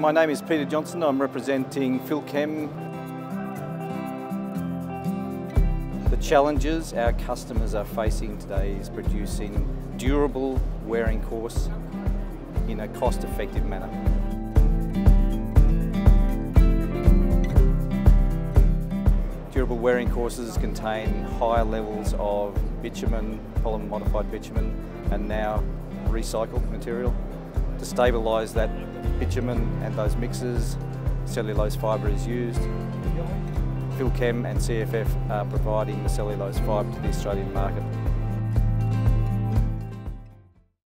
My name is Peter Johnson. I'm representing Filchem. The challenges our customers are facing today is producing durable wearing course in a cost-effective manner. Durable wearing courses contain higher levels of bitumen, polymer-modified bitumen, and now recycled material. To stabilise that bitumen and those mixes, cellulose fibre is used. Filchem and CFF are providing the cellulose fibre to the Australian market.